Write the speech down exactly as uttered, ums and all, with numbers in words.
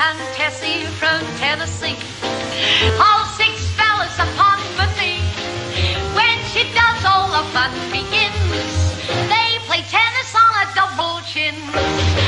and Tessie from Tennessee. All six fellas upon one knee. When she does, all the fun begins. They play tennis on a double chin.